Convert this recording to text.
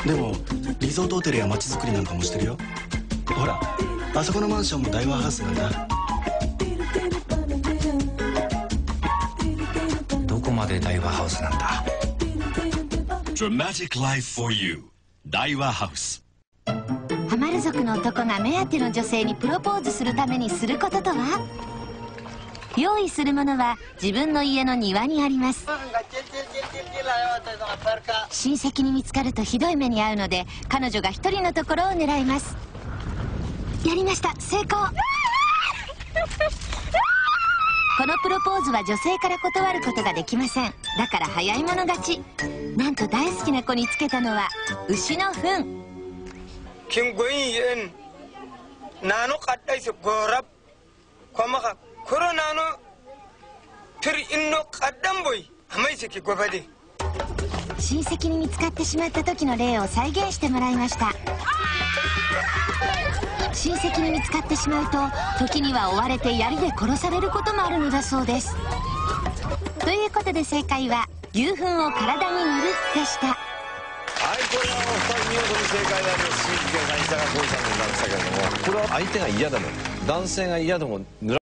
でもリゾートホテルや街づくりなんかもしてるよ。ほらあそこのマンションも大和ハウスなんだ。 どこまで大和ハウスなんだ。 Dramatic Life for You 大和ハウス。 ハマル族の男が目当ての女性にプロポーズするためにすることとは。用意するものは自分の家の庭にあります。親戚に見つかるとひどい目に遭うので、彼女が一人のところを狙います。やりました、成功。このプロポーズは女性から断ることができません。だから早い者勝ち。なんと大好きな子につけたのは牛の糞。親戚に見つかってしまった時の例を再現してもらいました。親戚に見つかってしまうと時には追われて槍で殺されることもあるのだそうです。ということで正解は牛糞を体に塗るでした。 はい、これはお二人見事に正解であります。新規さん、石坂浩二さんでございましたけれども、これは相手が嫌でも男性が嫌でも塗ら